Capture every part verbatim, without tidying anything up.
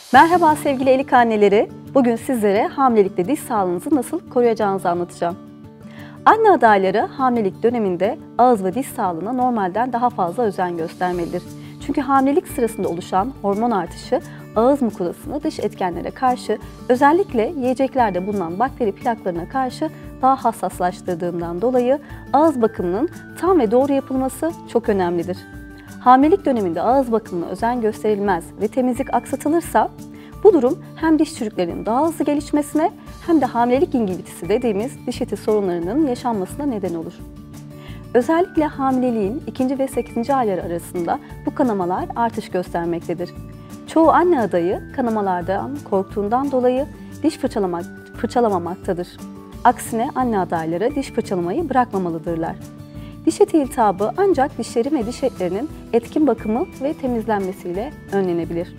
Merhaba sevgili Elik anneleri. Bugün sizlere hamilelikte diş sağlığınızı nasıl koruyacağınızı anlatacağım. Anne adayları hamilelik döneminde ağız ve diş sağlığına normalden daha fazla özen göstermelidir. Çünkü hamilelik sırasında oluşan hormon artışı ağız mukozasını dış etkenlere karşı, özellikle yiyeceklerde bulunan bakteri plaklarına karşı daha hassaslaştırdığından dolayı ağız bakımının tam ve doğru yapılması çok önemlidir. Hamilelik döneminde ağız bakımına özen gösterilmez ve temizlik aksatılırsa bu durum hem diş çürüklerinin daha hızlı gelişmesine hem de hamilelik gingivitisi dediğimiz diş eti sorunlarının yaşanmasına neden olur. Özellikle hamileliğin ikinci ve sekizinci ayları arasında bu kanamalar artış göstermektedir. Çoğu anne adayı kanamalardan korktuğundan dolayı diş fırçalamak, fırçalamamaktadır. Aksine anne adayları diş fırçalamayı bırakmamalıdırlar. Diş eti iltihabı ancak dişlerin ve diş etlerinin etkin bakımı ve temizlenmesiyle önlenebilir.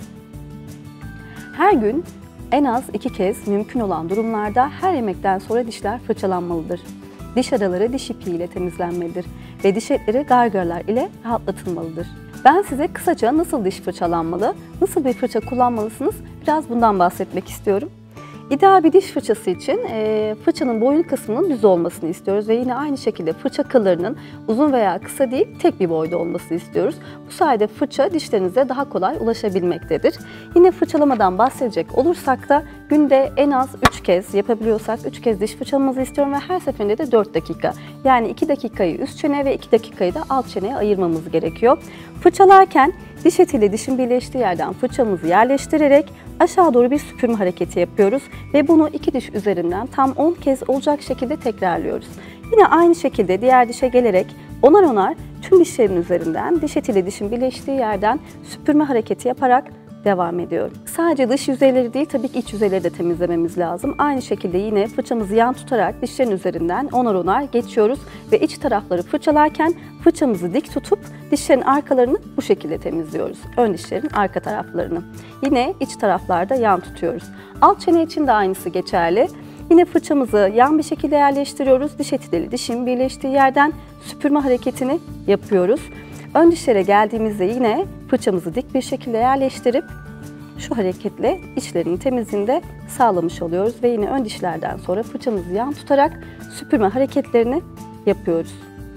Her gün en az iki kez mümkün olan durumlarda her yemekten sonra dişler fırçalanmalıdır. Diş araları diş ipi ile temizlenmelidir ve diş etleri gargaralar ile rahatlatılmalıdır. Ben size kısaca nasıl diş fırçalanmalı, nasıl bir fırça kullanmalısınız biraz bundan bahsetmek istiyorum. İdeal bir diş fırçası için e, fırçanın boyun kısmının düz olmasını istiyoruz ve yine aynı şekilde fırça kıllarının uzun veya kısa değil tek bir boyda olmasını istiyoruz. Bu sayede fırça dişlerinize daha kolay ulaşabilmektedir. Yine fırçalamadan bahsedecek olursak da günde en az üç kez yapabiliyorsak üç kez diş fırçalamanızı istiyorum ve her seferinde de dört dakika. Yani iki dakikayı üst çene ve iki dakikayı da alt çeneye ayırmamız gerekiyor. Fırçalarken diş etiyle dişin birleştiği yerden fırçamızı yerleştirerek aşağı doğru bir süpürme hareketi yapıyoruz ve bunu iki diş üzerinden tam on kez olacak şekilde tekrarlıyoruz. Yine aynı şekilde diğer dişe gelerek onar onar tüm dişlerin üzerinden diş etiyle dişin birleştiği yerden süpürme hareketi yaparak devam ediyorum. Sadece dış yüzeyleri değil tabii ki iç yüzeyleri de temizlememiz lazım. Aynı şekilde yine fırçamızı yan tutarak dişlerin üzerinden onar onar geçiyoruz ve iç tarafları fırçalarken fırçamızı dik tutup dişlerin arkalarını bu şekilde temizliyoruz. Ön dişlerin arka taraflarını. Yine iç taraflarda yan tutuyoruz. Alt çene için de aynısı geçerli. Yine fırçamızı yan bir şekilde yerleştiriyoruz. Diş etiyle dişin birleştiği yerden süpürme hareketini yapıyoruz. Ön dişlere geldiğimizde yine fırçamızı dik bir şekilde yerleştirip şu hareketle içlerin temizliğini de sağlamış oluyoruz ve yine ön dişlerden sonra fırçamızı yan tutarak süpürme hareketlerini yapıyoruz.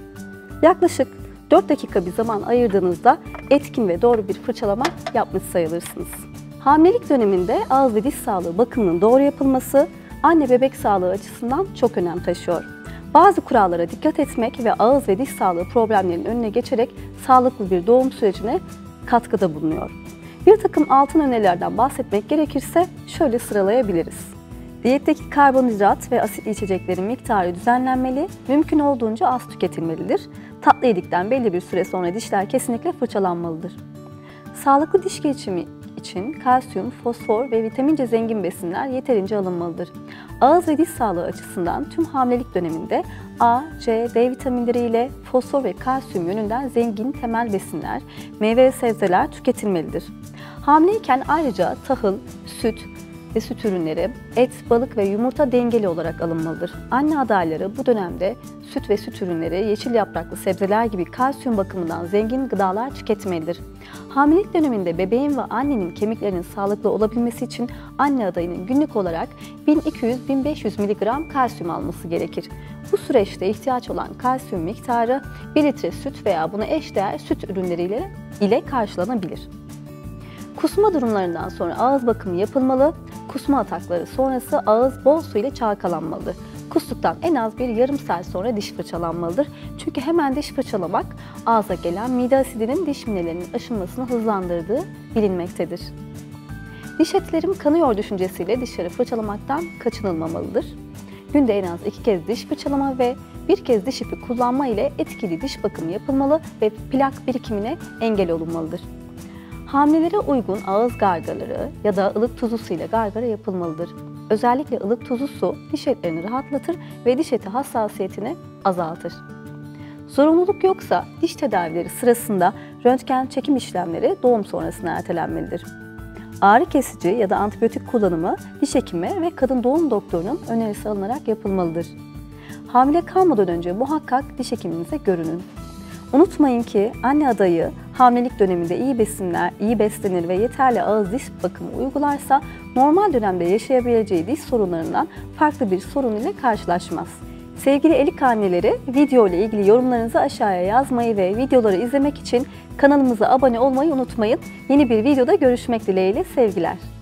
Yaklaşık dört dakika bir zaman ayırdığınızda etkin ve doğru bir fırçalama yapmış sayılırsınız. Hamilelik döneminde ağız ve diş sağlığı bakımının doğru yapılması anne bebek sağlığı açısından çok önem taşıyor. Bazı kurallara dikkat etmek ve ağız ve diş sağlığı problemlerinin önüne geçerek sağlıklı bir doğum sürecine katkıda bulunuyor. Bir takım altın önerilerden bahsetmek gerekirse şöyle sıralayabiliriz. Diyetteki karbonhidrat ve asitli içeceklerin miktarı düzenlenmeli, mümkün olduğunca az tüketilmelidir. Tatlı yedikten belli bir süre sonra dişler kesinlikle fırçalanmalıdır. Sağlıklı diş gelişimi için kalsiyum, fosfor ve vitamin C zengin besinler yeterince alınmalıdır. Ağız ve diş sağlığı açısından tüm hamilelik döneminde A, C, D vitaminleri ile fosfor ve kalsiyum yönünden zengin temel besinler, meyve ve sebzeler tüketilmelidir. Hamileyken ayrıca tahıl, süt ve süt ürünleri, et, balık ve yumurta dengeli olarak alınmalıdır. Anne adayları bu dönemde süt ve süt ürünleri, yeşil yapraklı sebzeler gibi kalsiyum bakımından zengin gıdalar tüketmelidir. Hamilelik döneminde bebeğin ve annenin kemiklerinin sağlıklı olabilmesi için anne adayının günlük olarak bin iki yüz bin beş yüz miligram kalsiyum alması gerekir. Bu süreçte ihtiyaç olan kalsiyum miktarı bir litre süt veya buna eşdeğer süt ürünleriyle ile karşılanabilir. Kusma durumlarından sonra ağız bakımı yapılmalı. Kusma atakları sonrası ağız bol su ile çalkalanmalıdır. Kustuktan en az bir yarım saat sonra diş fırçalanmalıdır. Çünkü hemen diş fırçalamak ağza gelen mide asidinin diş minelerinin aşınmasını hızlandırdığı bilinmektedir. Diş etlerim kanıyor düşüncesiyle dişleri fırçalamaktan kaçınılmamalıdır. Günde en az iki kez diş fırçalama ve bir kez diş ipi kullanma ile etkili diş bakımı yapılmalı ve plak birikimine engel olunmalıdır. Hamilelere uygun ağız gargaraları ya da ılık tuzlu su ile gargara yapılmalıdır. Özellikle ılık tuzlu su diş etlerini rahatlatır ve diş eti hassasiyetini azaltır. Zorunluluk yoksa diş tedavileri sırasında röntgen çekim işlemleri doğum sonrasına ertelenmelidir. Ağrı kesici ya da antibiyotik kullanımı diş hekimi ve kadın doğum doktorunun önerisi alınarak yapılmalıdır. Hamile kalmadan önce muhakkak diş hekiminize görünün. Unutmayın ki anne adayı hamilelik döneminde iyi besinler, iyi beslenir ve yeterli ağız diş bakımı uygularsa normal dönemde yaşayabileceği diş sorunlarından farklı bir sorun ile karşılaşmaz. Sevgili Elik anneleri, video ile ilgili yorumlarınızı aşağıya yazmayı ve videoları izlemek için kanalımıza abone olmayı unutmayın. Yeni bir videoda görüşmek dileğiyle, sevgiler.